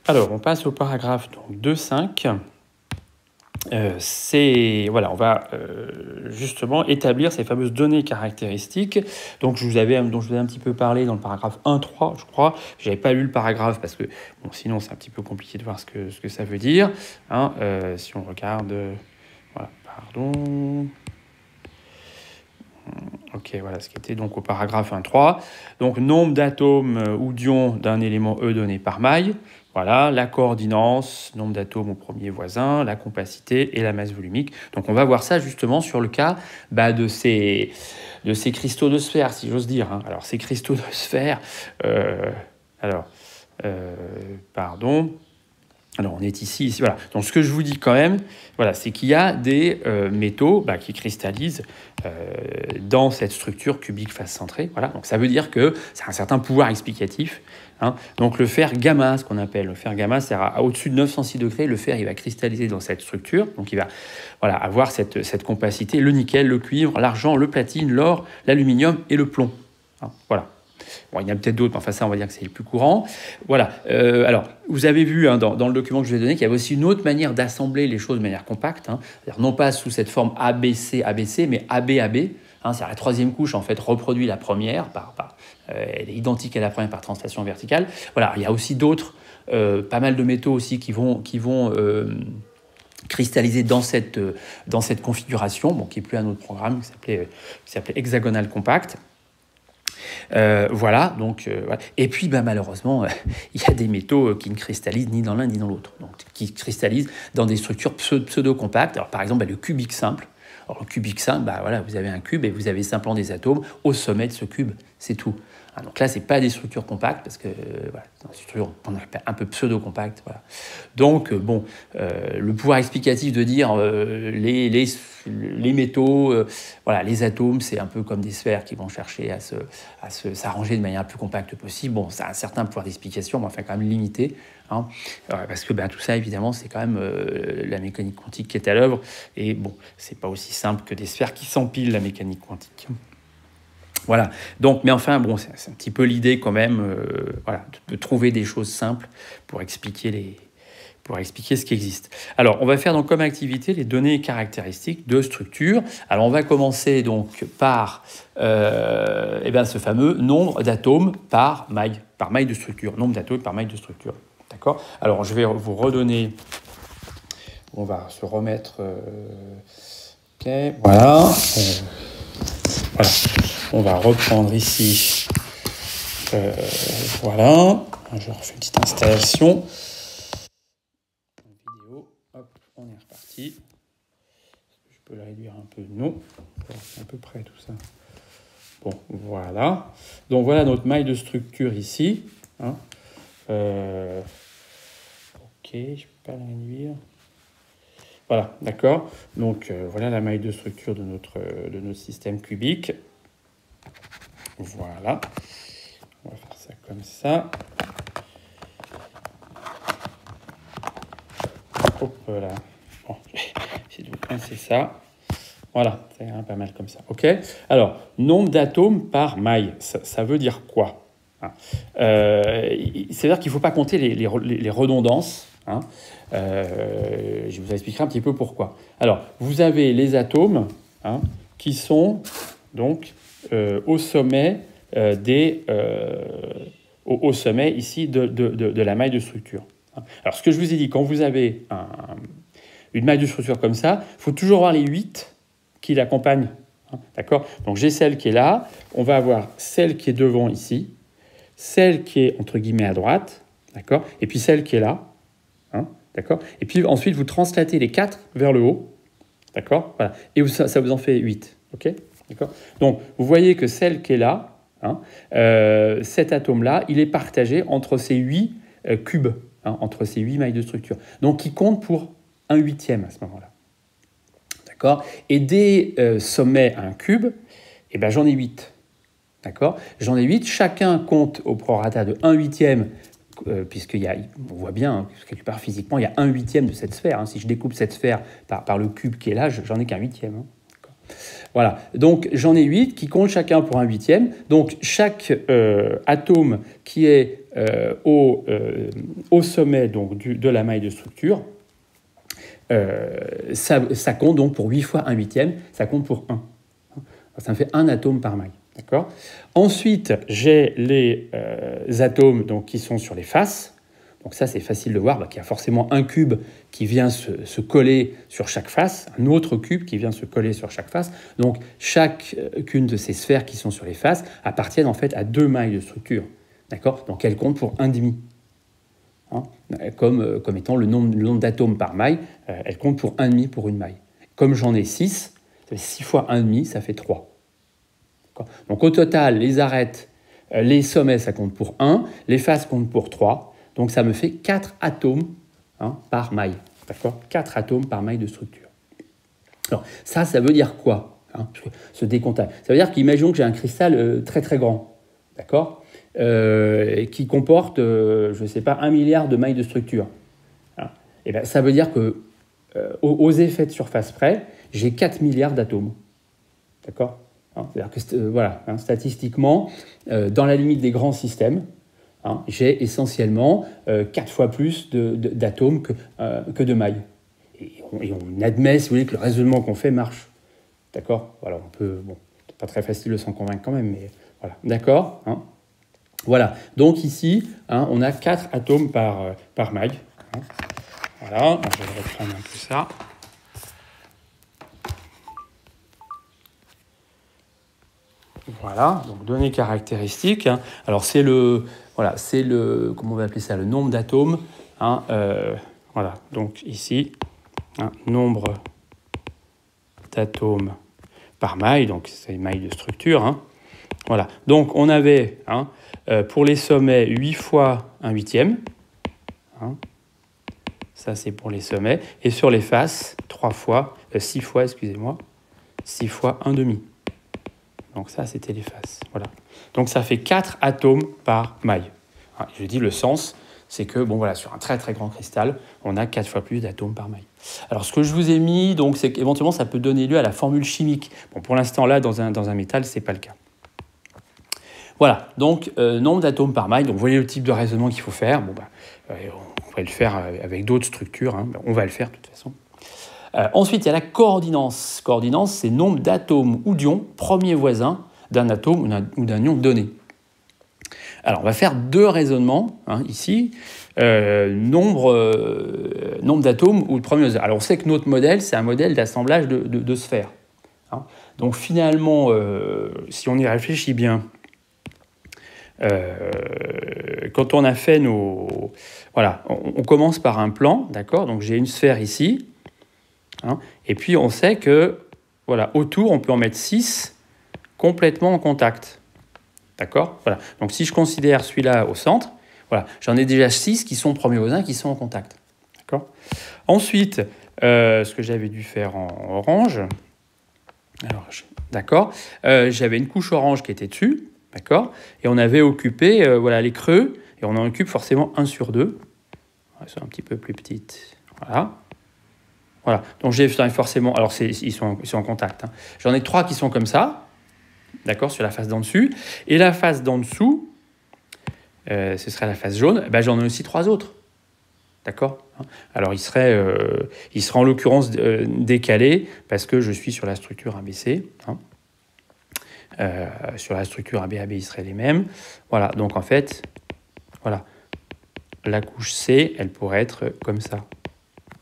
Alors, on passe au paragraphe 2.5. Voilà, on va justement établir ces fameuses données caractéristiques. Donc, dont je vous avais un petit peu parlé dans le paragraphe 1.3, je crois. Je n'avais pas lu le paragraphe parce que, bon, sinon, c'est un petit peu compliqué de voir ce que ça veut dire. Hein, si on regarde... voilà, pardon... Ok, voilà ce qui était donc au paragraphe 1.3. Donc, nombre d'atomes ou d'ions d'un élément E donné par maille. Voilà, la coordinance, nombre d'atomes au premier voisin, la compacité et la masse volumique. Donc, on va voir ça justement sur le cas de ces cristaux de sphère, si j'ose dire. Hein. Alors, ces cristaux de sphère... pardon... Alors, on est ici, voilà. Donc, ce que je vous dis quand même, voilà, c'est qu'il y a des métaux qui cristallisent dans cette structure cubique face centrée. Voilà. Donc, ça veut dire que c'est un certain pouvoir explicatif. Hein. Donc, le fer gamma, ce qu'on appelle le fer gamma, c'est au-dessus de 906 degrés, le fer, il va cristalliser dans cette structure. Donc, il va avoir cette compacité, le nickel, le cuivre, l'argent, le platine, l'or, l'aluminium et le plomb. Hein. Voilà. Bon, il y en a peut-être d'autres, mais enfin ça, on va dire que c'est le plus courant. Voilà. Alors, vous avez vu dans le document que je vous ai donné qu'il y avait aussi une autre manière d'assembler les choses de manière compacte. Hein. C'est-à-dire non pas sous cette forme ABC, ABC, mais AB. Hein, c'est-à-dire la troisième couche, en fait, reproduit la première. Elle est identique à la première par translation verticale. Voilà. Il y a aussi d'autres, pas mal de métaux aussi qui vont cristalliser dans cette configuration, qui n'est plus un autre programme, qui s'appelait Hexagonal Compact. Voilà, donc, voilà. Et puis malheureusement, il y a des métaux qui ne cristallisent ni dans l'un ni dans l'autre, donc qui cristallisent dans des structures pseudo-compactes. Alors par exemple, le cubique simple. Alors le cubique simple, voilà, vous avez un cube et vous avez simplement des atomes au sommet de ce cube, c'est tout. Donc là, c'est pas des structures compactes parce que voilà, c'est une structure qu'on appelle un peu pseudo-compacte. Voilà. Donc le pouvoir explicatif de dire les métaux, voilà, les atomes, c'est un peu comme des sphères qui vont chercher à s'arranger de manière la plus compacte possible. Bon, ça a un certain pouvoir d'explication, mais enfin quand même limité. Hein, parce que tout ça, évidemment, c'est quand même la mécanique quantique qui est à l'œuvre. Et bon, c'est pas aussi simple que des sphères qui s'empilent, la mécanique quantique. Voilà. Donc, mais enfin, bon, c'est un petit peu l'idée quand même, voilà, de trouver des choses simples pour expliquer ce qui existe. Alors, on va faire donc comme activité les données caractéristiques de structure. Alors, on va commencer donc par ce fameux nombre d'atomes par maille de structure. Nombre d'atomes par maille de structure. D'accord ? Alors, je vais vous redonner... On va se remettre... Ok, voilà. Voilà. On va reprendre ici. Voilà. Je refais une petite installation. Vidéo. Hop, on est reparti. Je peux le réduire un peu. Non. C'est à peu près tout ça. Bon, voilà. Donc voilà notre maille de structure ici. Hein. Ok, je ne peux pas la réduire. Voilà, d'accord. Donc voilà la maille de structure de notre système cubique. Voilà. On va faire ça comme ça. Hop là. Bon, j'ai dû pincer ça. Voilà, c'est pas mal comme ça. OK. Alors, nombre d'atomes par maille, ça veut dire quoi? C'est-à-dire qu'il ne faut pas compter les redondances. Hein. Je vous expliquerai un petit peu pourquoi. Alors, vous avez les atomes qui sont donc au sommet au sommet ici de la maille de structure. Alors, ce que je vous ai dit, quand vous avez une maille de structure comme ça, il faut toujours avoir les 8 qui l'accompagnent. D'accord ? Donc, j'ai celle qui est là. On va avoir celle qui est devant ici, celle qui est entre guillemets à droite, d'accord ? Et puis celle qui est là. D'accord ? Et puis ensuite, vous translatez les 4 vers le haut. D'accord ? Voilà. Et ça vous en fait 8. OK ? D'accord ? Donc, vous voyez que celle qui est là, cet atome-là, il est partagé entre ces 8 cubes, entre ces 8 mailles de structure. Donc, il compte pour 1/8 à ce moment-là. D'accord ? Et des sommets à un cube, j'en ai 8. D'accord ? J'en ai 8. Chacun compte au prorata de 1/8, on voit bien, quelque part physiquement, il y a 1/8 de cette sphère. Si je découpe cette sphère par le cube qui est là, j'en ai qu'un 8e. Voilà, donc j'en ai 8 qui comptent chacun pour 1/8. Donc chaque atome qui est au sommet donc, de la maille de structure, ça compte donc pour 8 fois 1/8, ça compte pour 1. Ça me fait un atome par maille. D'accord ? Ensuite, j'ai les atomes donc, qui sont sur les faces. Donc ça, c'est facile de voir qu'il y a forcément un cube qui vient se coller sur chaque face, un autre cube qui vient se coller sur chaque face. Donc chacune de ces sphères qui sont sur les faces appartiennent en fait à 2 mailles de structure. D'accord ? Donc elles comptent pour 1,5. Hein, comme étant le nombre d'atomes par maille, elles comptent pour 1,5 pour une maille. Comme j'en ai 6, 6 fois 1,5, ça fait 3. D'accord ? Donc au total, les arêtes, les sommets, ça compte pour 1, les faces comptent pour 3. Donc ça me fait 4 atomes par maille. D'accord ? 4 atomes par maille de structure. Alors ça veut dire quoi ce décomptage. Ça veut dire qu'imaginons que j'ai un cristal très très grand, d'accord, qui comporte, je ne sais pas, 1 milliard de mailles de structure. Et bien, ça veut dire que aux effets de surface près, j'ai 4 milliards d'atomes. D'accord ? C'est-à-dire que statistiquement, dans la limite des grands systèmes, j'ai essentiellement 4 fois plus d'atomes que de mailles. Et on admet, si vous voulez, que le raisonnement qu'on fait marche. D'accord ? Voilà, on peut... Bon, c'est pas très facile de s'en convaincre quand même, mais voilà. D'accord ? Voilà. Donc ici, on a 4 atomes par maille. Voilà. Donc, je vais reprendre un peu ça. Voilà, donc données caractéristiques. Alors c'est le, comment on va appeler ça, le nombre d'atomes. Voilà, donc ici, nombre d'atomes par maille, donc c'est maille de structure. Voilà, donc on avait pour les sommets 8 fois 1/8. Ça c'est pour les sommets. Et sur les faces, 6 fois 1/2. Donc ça, c'était les faces. Voilà. Donc ça fait 4 atomes par maille. Je dis le sens, c'est que sur un très très grand cristal, on a 4 fois plus d'atomes par maille. Alors ce que je vous ai mis, donc, c'est qu'éventuellement ça peut donner lieu à la formule chimique. Bon, pour l'instant là, dans un métal, c'est pas le cas. Voilà, donc nombre d'atomes par maille. Donc vous voyez le type de raisonnement qu'il faut faire. On pourrait le faire avec d'autres structures. On va le faire de toute façon. Ensuite, il y a la coordinance. Coordinance, c'est nombre d'atomes ou d'ions premiers voisins d'un atome ou d'un ion donné. Alors, on va faire 2 raisonnements ici. Nombre d'atomes ou de premiers voisins. Alors, on sait que notre modèle, c'est un modèle d'assemblage de sphères. Donc, finalement, si on y réfléchit bien, quand on a fait nos... Voilà, on commence par un plan, d'accord ? Donc, j'ai une sphère ici. Et puis on sait que autour, on peut en mettre 6 complètement en contact. D'accord ? Voilà. Donc si je considère celui-là au centre, j'en ai déjà 6 qui sont premiers voisins, qui sont en contact. D'accord ? Ensuite, ce que j'avais dû faire en orange, d'accord, j'avais une couche orange qui était dessus, d'accord, et on avait occupé les creux, et on en occupe forcément 1 sur 2. Elles sont un petit peu plus petites. Voilà, donc j'ai forcément... Alors, ils sont en contact. J'en ai 3 qui sont comme ça, d'accord, sur la face d'en dessus. Et la face d'en dessous, ce serait la face jaune. J'en ai aussi 3 autres, d'accord. Alors, ils seraient en l'occurrence décalés parce que je suis sur la structure ABC. Sur la structure ABAB, ils seraient les mêmes. Voilà, donc en fait, la couche C, elle pourrait être comme ça. D'accord ?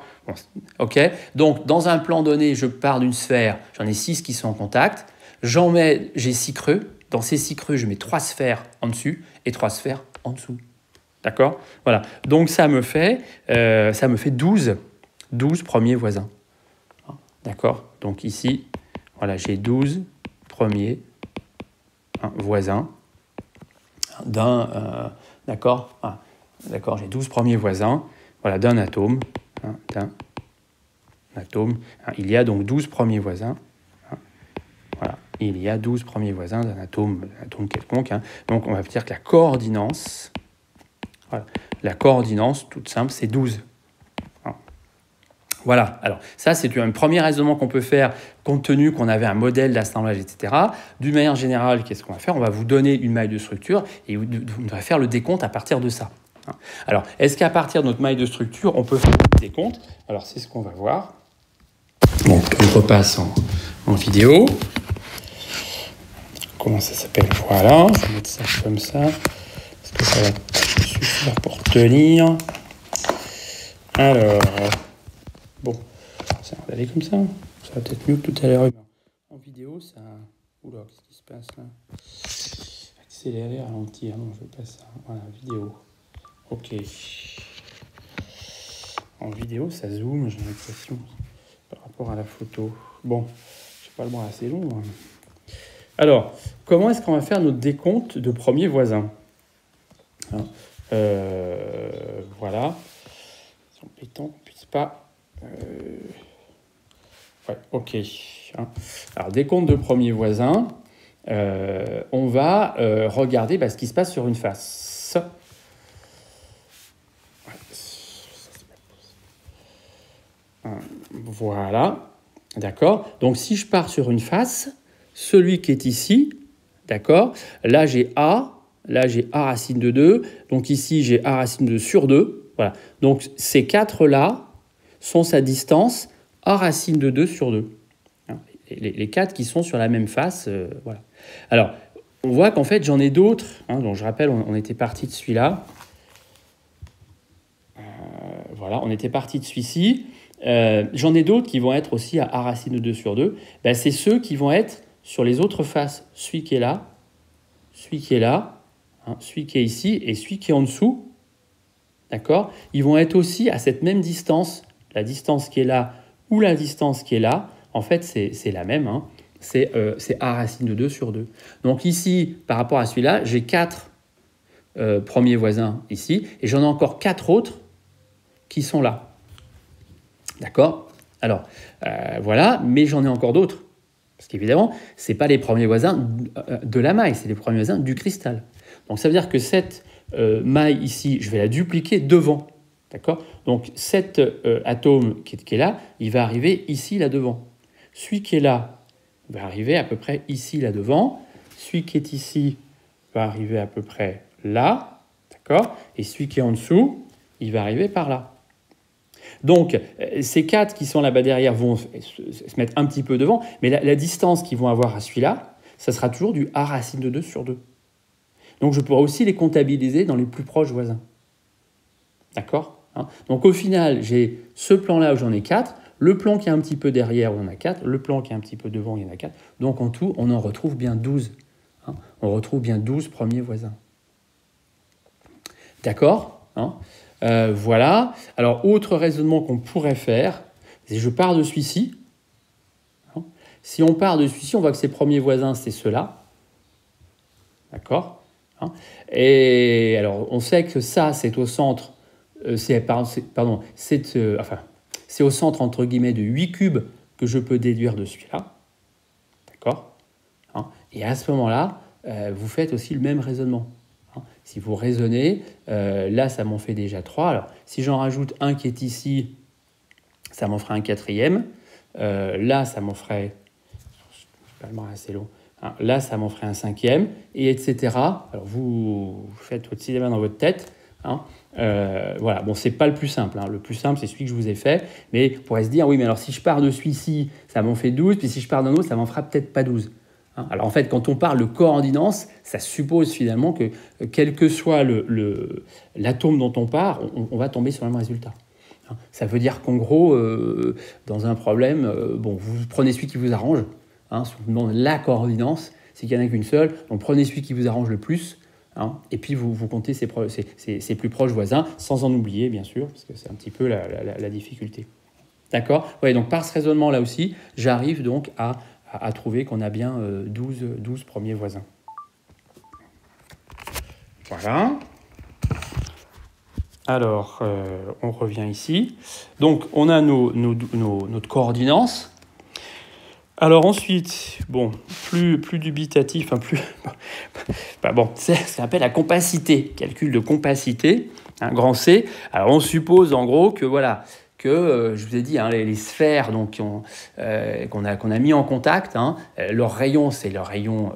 Ok. Donc, dans un plan donné, je pars d'une sphère, j'en ai 6 qui sont en contact. J'ai 6 creux. Dans ces 6 creux, je mets 3 sphères en dessus et 3 sphères en dessous. D'accord ? Voilà. Donc, ça me fait 12 premiers voisins. D'accord ? Donc, ici, j'ai 12 premiers voisins d'un... d'accord ? D'accord, j'ai 12 premiers voisins d'un atome. Il y a donc 12 premiers voisins. Il y a 12 premiers voisins d'un atome quelconque. Donc, on va dire que la coordinance, toute simple, c'est 12. Voilà, alors ça c'est un premier raisonnement qu'on peut faire compte tenu qu'on avait un modèle d'assemblage, etc. D'une manière générale, qu'est-ce qu'on va faire? On va vous donner une maille de structure et vous devrez faire le décompte à partir de ça. Alors, est-ce qu'à partir de notre maille de structure, on peut faire le décompte? Alors, c'est ce qu'on va voir. Donc, on repasse en vidéo. Comment ça s'appelle? Voilà, je vais mettre ça comme ça. Est-ce que ça va suffire pour tenir? Alors, bon, ça va aller comme ça. Ça va peut-être mieux que tout à l'heure. En vidéo, ça... Oula, qu'est-ce qui se passe là? Accélérer, ralentir. Non, je veux pas ça. Voilà, vidéo. Ok. En vidéo, ça zoome, j'ai l'impression, par rapport à la photo. Bon, je n'ai pas le bras assez long. Hein. Alors, comment est-ce qu'on va faire notre décompte de premier voisin? Hein, voilà. C'est embêtant qu'on ne puisse pas... Ouais, ok. Hein. Alors, décompte de premier voisin, on va regarder ce qui se passe sur une face. Voilà, d'accord. Donc, si je pars sur une face, celui qui est ici, d'accord, là j'ai A racine de 2, donc ici j'ai A racine de 2 sur 2, voilà. Donc, ces quatre-là sont sa distance A racine de 2 sur 2. Les quatre qui sont sur la même face, voilà. Alors, on voit qu'en fait, j'en ai d'autres, hein, donc je rappelle, on était parti de celui-là. Voilà, on était parti de celui-ci. J'en ai d'autres qui vont être aussi à A racine de 2 sur 2. Ben, c'est ceux qui vont être sur les autres faces. Celui qui est là, hein, celui qui est ici et celui qui est en dessous. D'accord? Ils vont être aussi à cette même distance. La distance qui est là ou la distance qui est là, en fait, c'est la même. Hein. C'est A racine de 2 sur 2. Donc ici, par rapport à celui-là, j'ai 4 premiers voisins ici et j'en ai encore 4 autres qui sont là. D'accord? Alors, voilà, mais j'en ai encore d'autres. Parce qu'évidemment, ce n'est pas les premiers voisins de la maille, c'est les premiers voisins du cristal. Donc, ça veut dire que cette maille ici, je vais la dupliquer devant. D'accord? Donc, cet atome qui est là, il va arriver ici, là devant. Celui qui est là va arriver à peu près ici, là devant. Celui qui est ici va arriver à peu près là. D'accord? Et celui qui est en dessous, il va arriver par là. Donc, ces 4 qui sont là-bas derrière vont se mettre un petit peu devant, mais la distance qu'ils vont avoir à celui-là, ça sera toujours du A racine de 2 sur 2. Donc, je pourrai aussi les comptabiliser dans les plus proches voisins. D'accord? Hein? Donc, au final, j'ai ce plan-là où j'en ai 4, le plan qui est un petit peu derrière où il y en a 4, le plan qui est un petit peu devant où il y en a 4. Donc, en tout, on en retrouve bien 12. Hein? On retrouve bien 12 premiers voisins. D'accord? Hein? Voilà. Alors, autre raisonnement qu'on pourrait faire, c'est je pars de celui-ci. Hein. Si on part de celui-ci, on voit que ses premiers voisins, c'est ceux-là. D'accord? Hein. Et alors, on sait que ça, c'est au centre, c'est au centre, entre guillemets, de 8 cubes que je peux déduire de celui-là. D'accord? Hein. Et à ce moment-là, vous faites aussi le même raisonnement. Si vous raisonnez, là, ça m'en fait déjà 3. Alors, si j'en rajoute un qui est ici, ça m'en ferait un quatrième. Là, ça m'en ferait... Pas le bras assez long. Hein, là, ça m'en ferait un cinquième, et etc. Alors, vous faites votre cinéma dans votre tête. Hein, voilà. Bon, c'est pas le plus simple. Hein. Le plus simple, c'est celui que je vous ai fait. Mais on pourrait se dire, oui, mais alors si je pars de celui-ci, ça m'en fait 12. Puis si je pars d'un autre, ça m'en fera peut-être pas 12. Alors en fait, quand on parle de coordinance, ça suppose finalement que quel que soit l'atome dont on part, on va tomber sur le même résultat. Ça veut dire qu'en gros, dans un problème, vous prenez celui qui vous arrange. Si on vous demande la coordinance, c'est qu'il n'y en a qu'une seule. Donc prenez celui qui vous arrange le plus. Et puis vous comptez ses plus proches voisins, sans en oublier bien sûr, parce que c'est un petit peu la difficulté. D'accord? Ouais, donc par ce raisonnement-là aussi, j'arrive donc à trouver qu'on a bien 12 premiers voisins. Voilà. Alors, on revient ici. Donc, on a notre coordinance. Alors ensuite, plus dubitatif, c'est ce qu'on appelle la compacité, calcul de compacité, un grand C. Alors, on suppose en gros que je vous ai dit, hein, les sphères qu'on a mis en contact, hein, leur rayon, c'est le rayon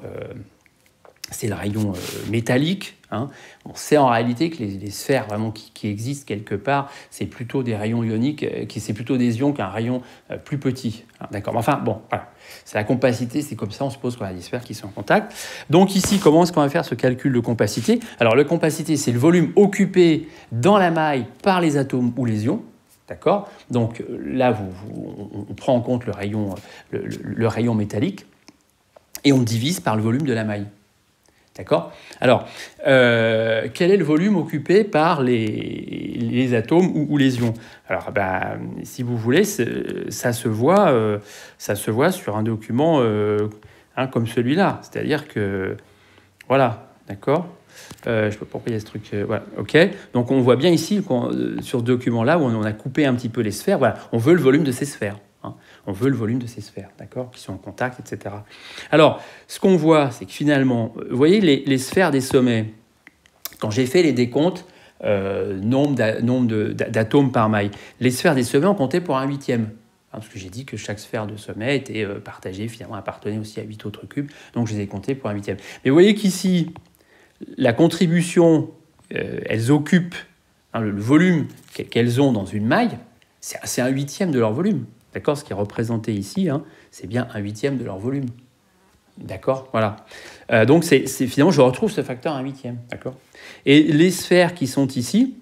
métallique. Hein. On sait en réalité que les sphères vraiment qui existent quelque part, c'est plutôt des rayons ioniques, c'est plutôt des ions qu'un rayon plus petit. Hein, d'accord. Enfin, bon, voilà. C'est la compacité, c'est comme ça, on suppose qu'on a des sphères qui sont en contact. Donc ici, comment est-ce qu'on va faire ce calcul de compacité? Alors, la compacité, c'est le volume occupé dans la maille par les atomes ou les ions. D'accord. Donc là, on prend en compte le rayon métallique et on divise par le volume de la maille. D'accord. Alors, quel est le volume occupé par les atomes ou les ions? Alors, si vous voulez, ça se voit sur un document hein, comme celui-là. C'est-à-dire que, voilà, d'accord. Je ne sais pas pourquoi il y a ce truc. Voilà, ok. Donc, on voit bien ici, sur ce document-là, où on a coupé un petit peu les sphères, voilà, on veut le volume de ces sphères. Hein. On veut le volume de ces sphères, d'accord, qui sont en contact, etc. Alors, ce qu'on voit, c'est que finalement, vous voyez les sphères des sommets, quand j'ai fait les décomptes, nombre d'atomes par maille, les sphères des sommets ont compté pour 1/8. Hein, parce que j'ai dit que chaque sphère de sommet était partagée, finalement, appartenait aussi à 8 autres cubes, donc je les ai comptés pour 1/8. Mais vous voyez qu'ici, la contribution, elles occupent hein, le volume qu'elles ont dans une maille, c'est 1/8 de leur volume. D'accord. Ce qui est représenté ici, hein, c'est bien 1/8 de leur volume. D'accord. Voilà. Donc, finalement, je retrouve ce facteur 1/8. D'accord. Et les sphères qui sont ici,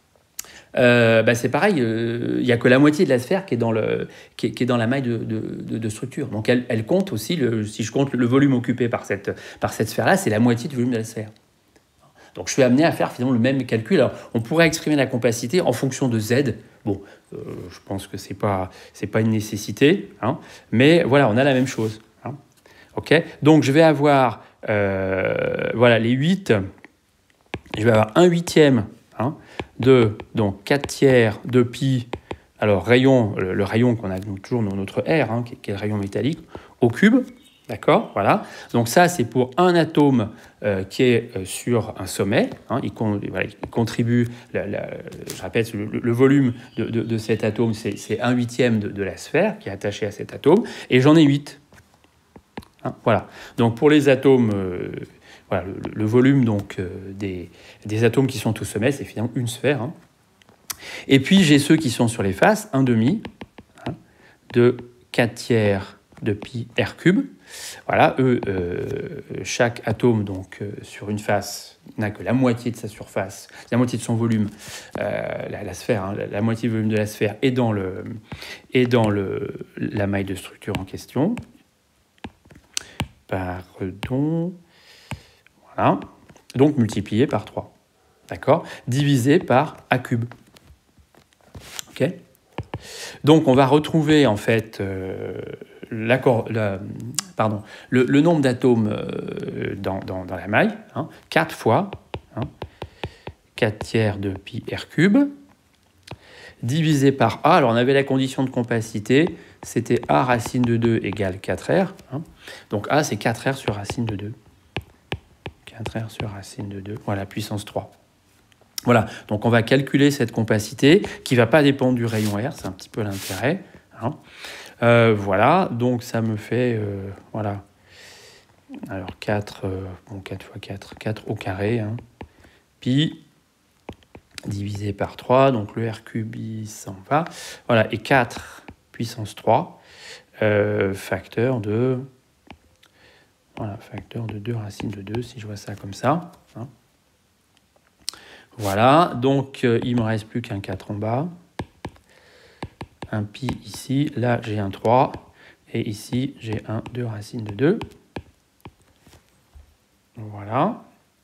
c'est pareil. Il n'y a que la moitié de la sphère qui est dans la maille de structure. Donc, elle compte aussi, si je compte le volume occupé par cette sphère-là, c'est la moitié du volume de la sphère. Donc, je suis amené à faire finalement le même calcul. Alors, on pourrait exprimer la compacité en fonction de Z. Bon, je pense que c'est pas une nécessité, hein, mais voilà, on a la même chose. Hein. Ok. Donc, je vais avoir voilà, les 8. Je vais avoir 1/8 hein, de donc 4/3 de pi. Alors, le rayon qu'on a toujours dans notre R, hein, qui est le rayon métallique, au cube. D'accord, voilà. Donc ça, c'est pour un atome qui est sur un sommet. Hein, il contribue, je répète, le volume de cet atome, c'est 1/8 de la sphère qui est attachée à cet atome. Et j'en ai 8. Hein, voilà. Donc pour les atomes, voilà, le volume donc, des atomes qui sont au sommet, c'est finalement une sphère. Hein. Et puis j'ai ceux qui sont sur les faces, 1/2 hein, de 4/3 de pi r cube. Voilà, chaque atome donc sur une face n'a que la moitié de sa surface, la moitié de son volume, la sphère, hein, la moitié du volume de la sphère est dans la maille de structure en question. Pardon. Voilà. Donc multiplié par 3. D'accord ? Divisé par a cube. Ok ? Donc on va retrouver en fait le nombre d'atomes dans la maille, hein, 4 fois, hein, 4/3 de pi r cube, divisé par A. Alors on avait la condition de compacité, c'était A racine de 2 égale 4R. Hein. Donc A c'est 4R sur racine de 2. 4R sur racine de 2, voilà, puissance 3. Voilà, donc on va calculer cette compacité qui ne va pas dépendre du rayon R, c'est un petit peu l'intérêt. Hein. Voilà, donc ça me fait, voilà, alors 4 fois 4, 4 au carré, hein, pi divisé par 3, donc le R cube il s'en va, voilà, et 4 puissance 3, facteur de 2 racine de 2, si je vois ça comme ça. Hein. Voilà, donc il ne me reste plus qu'un 4 en bas. Un pi ici, là j'ai un 3, et ici j'ai un 2 racine de 2. Voilà.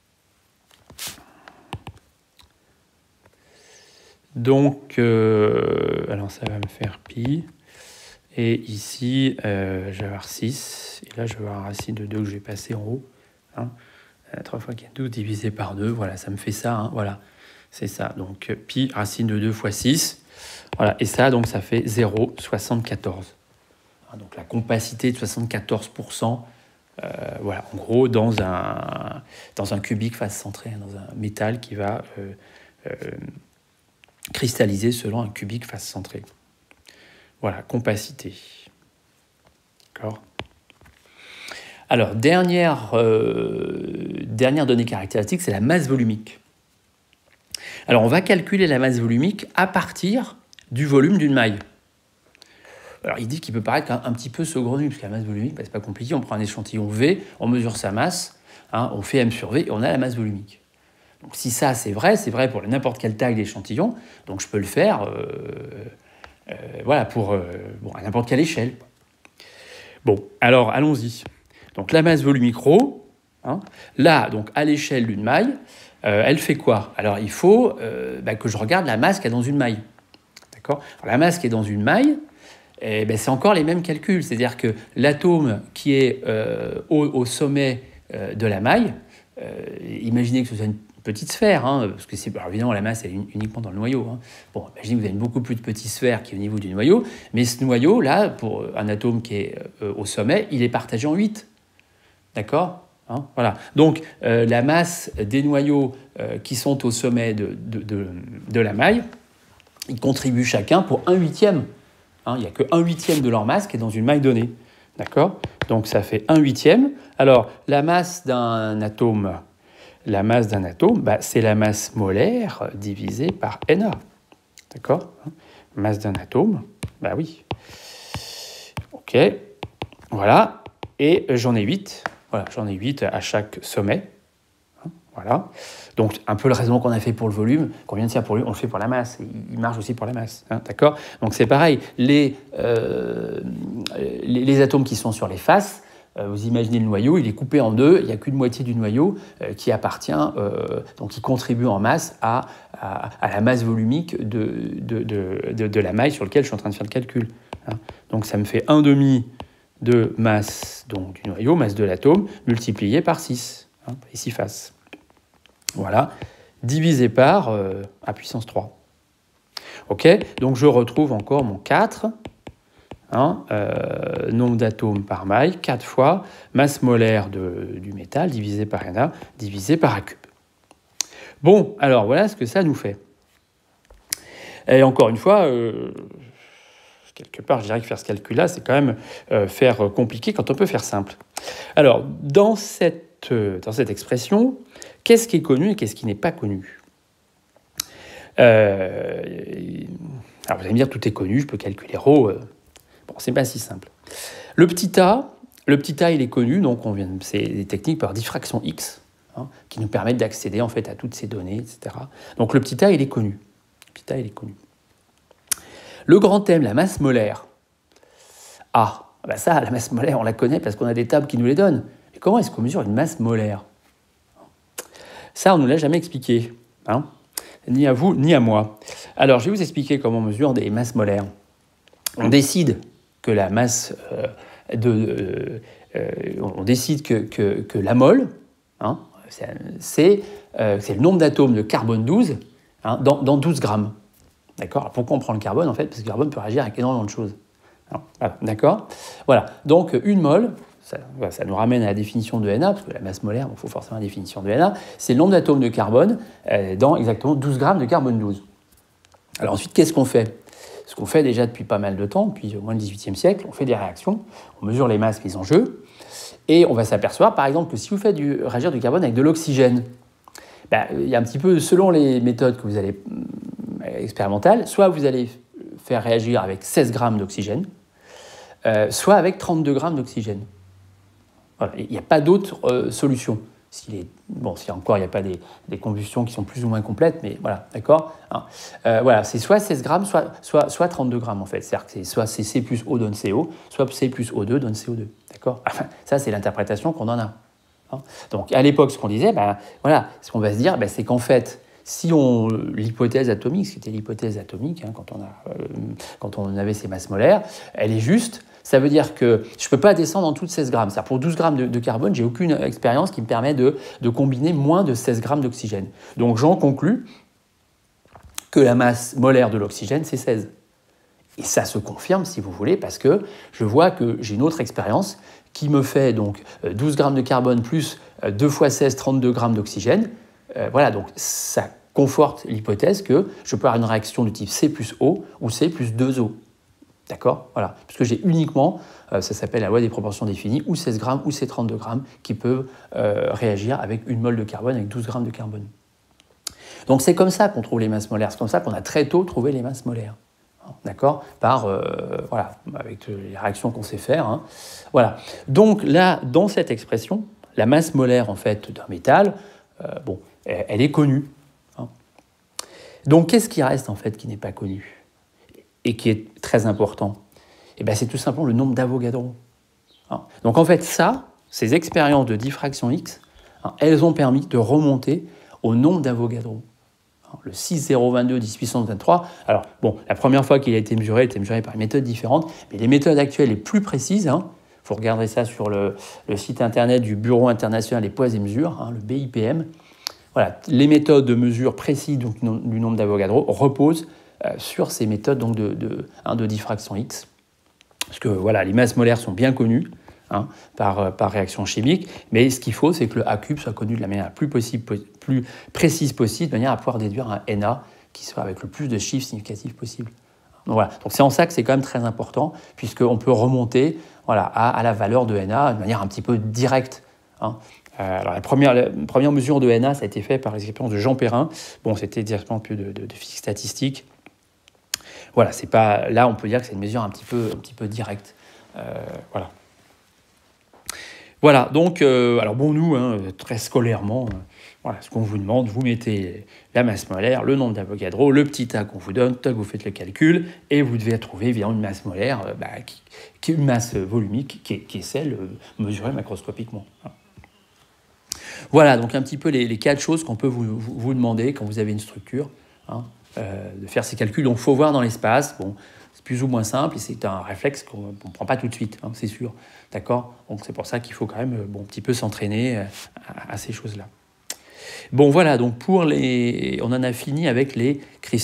Donc, alors ça va me faire pi. Et ici, je vais avoir 6. Et là, je vais avoir racine de 2 que je vais passer en haut. Hein. 3 fois 4, 12 divisé par 2. Voilà, ça me fait ça. Hein, voilà, c'est ça. Donc, pi racine de 2 fois 6. Voilà, et ça, donc, ça fait 0,74. Donc, la compacité de 74%. Voilà, en gros, dans un cubique face centré, dans un métal qui va cristallisé selon un cubique face centrée. Voilà, compacité. D'accord. Alors, dernière donnée caractéristique, c'est la masse volumique. Alors, on va calculer la masse volumique à partir du volume d'une maille. Alors, il dit qu'il peut paraître un petit peu saugrenu, parce que la masse volumique, c'est pas compliqué. On prend un échantillon V, on mesure sa masse, on fait M sur V, et on a la masse volumique. Donc, si ça, c'est vrai pour n'importe quelle taille d'échantillon. Donc, je peux le faire pour à n'importe quelle échelle. Bon, alors, allons-y. Donc, la masse volumique ρ, là, donc, à l'échelle d'une maille, elle fait quoi? Alors, il faut que je regarde la masse qu'il y a dans une maille. D'accord? Alors, la masse qui est dans une maille, c'est encore les mêmes calculs. C'est-à-dire que l'atome qui est au sommet de la maille, imaginez que ce soit une petite sphère, parce que évidemment la masse elle est uniquement dans le noyau. Bon, imaginez que vous avez une beaucoup plus petite sphère qui est au niveau du noyau, mais ce noyau là, pour un atome qui est au sommet, il est partagé en 8. D'accord? Voilà. Donc la masse des noyaux qui sont au sommet de la maille, ils contribuent chacun pour 1/8. Il n'y a que 1/8 de leur masse qui est dans une maille donnée. D'accord? Donc ça fait 1/8. Alors la masse d'un atome, c'est la masse molaire divisée par Na. D'accord? Masse d'un atome, oui. Ok. Voilà. Et j'en ai 8. Voilà, j'en ai 8 à chaque sommet. Voilà. Donc, un peu le raisonnement qu'on a fait pour le volume, qu'on vient de faire pour lui, on le fait pour la masse. Il marche aussi pour la masse. D'accord? Donc, c'est pareil. Les atomes qui sont sur les faces, vous imaginez le noyau, il est coupé en deux. Il n'y a qu'une moitié du noyau qui appartient, donc qui contribue en masse à la masse volumique de la maille sur laquelle je suis en train de faire le calcul. Donc, ça me fait 1/2 de masse donc, du noyau, masse de l'atome, multiplié par 6, les 6 faces. Voilà, divisé par à puissance 3. Ok, donc je retrouve encore mon 4, nombre d'atomes par maille, 4 fois masse molaire du métal divisé par Na, divisé par A cube. Bon, alors voilà ce que ça nous fait. Et encore une fois, quelque part, je dirais que faire ce calcul-là, c'est quand même faire compliqué quand on peut faire simple. Alors, dans cette expression, qu'est-ce qui est connu et qu'est-ce qui n'est pas connu? Alors, vous allez me dire, tout est connu, je peux calculer ρ. Bon, c'est pas si simple. Le petit a, il est connu, donc c'est des techniques par diffraction X, qui nous permettent d'accéder en fait à toutes ces données, etc. Donc, le petit a, il est connu. Le grand M, la masse molaire. Ça, la masse molaire, on la connaît parce qu'on a des tables qui nous les donnent. Mais comment est-ce qu'on mesure une masse molaire? Ça, on ne nous l'a jamais expliqué. Ni à vous, ni à moi. Alors, je vais vous expliquer comment on mesure des masses molaires. On décide que la masse on décide que la mole, c'est le nombre d'atomes de carbone 12 dans 12 grammes. D'accord? Alors, pourquoi on prend le carbone, en fait? Parce que le carbone peut réagir avec énormément de choses. Voilà, d'accord? Voilà. Donc, une mole, ça nous ramène à la définition de Na, parce que la masse molaire, il faut forcément la définition de Na, c'est le nombre d'atomes de carbone dans exactement 12 grammes de carbone 12. Alors ensuite, qu'est-ce qu'on fait? Ce qu'on fait déjà depuis pas mal de temps, depuis au moins le XVIIIe siècle, on fait des réactions, on mesure les masses mises en jeu, et on va s'apercevoir, par exemple, que si vous faites réagir du carbone avec de l'oxygène, il y a un petit peu, selon les méthodes que vous allez expérimentales, soit vous allez faire réagir avec 16 grammes d'oxygène, soit avec 32 grammes d'oxygène. Voilà, il n'y a pas d'autre solution. Si encore il n'y a pas des combustions qui sont plus ou moins complètes, mais voilà, d'accord. Voilà, c'est soit 16 grammes, soit 32 grammes en fait. C'est-à-dire que soit C plus O donne CO, soit C plus O2 donne CO2. D'accord. Enfin, ça, c'est l'interprétation qu'on en a. Donc, à l'époque, ce qu'on disait, ce qu'on va se dire, c'est qu'en fait, si l'hypothèse atomique, ce qui était l'hypothèse atomique, quand on avait ces masses molaires, elle est juste. Ça veut dire que je ne peux pas descendre en dessous de 16 grammes. C'est-à-dire pour 12 grammes de carbone, je n'ai aucune expérience qui me permet de combiner moins de 16 grammes d'oxygène. Donc j'en conclus que la masse molaire de l'oxygène, c'est 16. Et ça se confirme, si vous voulez, parce que je vois que j'ai une autre expérience qui me fait donc 12 grammes de carbone plus 2 fois 16, 32 grammes d'oxygène. Voilà, donc ça conforte l'hypothèse que je peux avoir une réaction de type C plus O ou C plus 2O. D'accord? Voilà. Puisque j'ai uniquement, ça s'appelle la loi des proportions définies, ou 16 grammes ou C32 grammes qui peuvent réagir avec une mole de carbone, avec 12 grammes de carbone. Donc c'est comme ça qu'on trouve les masses molaires. C'est comme ça qu'on a très tôt trouvé les masses molaires. D'accord? Voilà, avec les réactions qu'on sait faire. Hein. Voilà. Donc là, dans cette expression, la masse molaire en fait d'un métal, elle est connue. Hein. Donc qu'est-ce qui reste en fait qui n'est pas connu et qui est très important? Eh bien, c'est tout simplement le nombre d'Avogadro. Hein. Donc en fait, ces expériences de diffraction X, hein, elles ont permis de remonter au nombre d'Avogadro. Le 6,022 10 puissance 23. Alors, bon, la première fois qu'il a été mesuré, il a été mesuré par une méthode différente, mais les méthodes actuelles les plus précises, hein, vous regarderez ça sur le site internet du Bureau international des poids et mesures, hein, le BIPM. Voilà, les méthodes de mesure précises donc, du nombre d'Avogadro reposent sur ces méthodes donc, de diffraction X. Parce que voilà, les masses molaires sont bien connues hein, par réaction chimique, mais ce qu'il faut, c'est que le A cube soit connu de la manière la plus précise possible, de manière à pouvoir déduire un NA qui soit avec le plus de chiffres significatifs possible. Donc voilà, donc c'est en ça que c'est quand même très important, puisqu'on peut remonter voilà, à la valeur de NA de manière un petit peu directe. Hein. Alors la première mesure de NA, ça a été fait par les expériences de Jean Perrin. Bon, c'était directement un peu de physique statistique. Voilà, c'est pas là on peut dire que c'est une mesure un petit peu directe. Voilà. Voilà, donc alors bon nous hein, très scolairement, voilà ce qu'on vous demande, vous mettez la masse molaire, le nombre d'Avogadro, le petit a qu'on vous donne, tac, vous faites le calcul et vous devez trouver évidemment une masse molaire qui est une masse volumique qui est celle mesurée macroscopiquement. Voilà donc un petit peu les 4 choses qu'on peut vous demander quand vous avez une structure. Hein. De faire ces calculs. Donc, il faut voir dans l'espace. Bon, c'est plus ou moins simple et c'est un réflexe qu'on ne prend pas tout de suite, hein, c'est sûr. D'accord? Donc, c'est pour ça qu'il faut quand même un petit peu s'entraîner à ces choses-là. Bon, voilà. Donc, on en a fini avec les cristaux.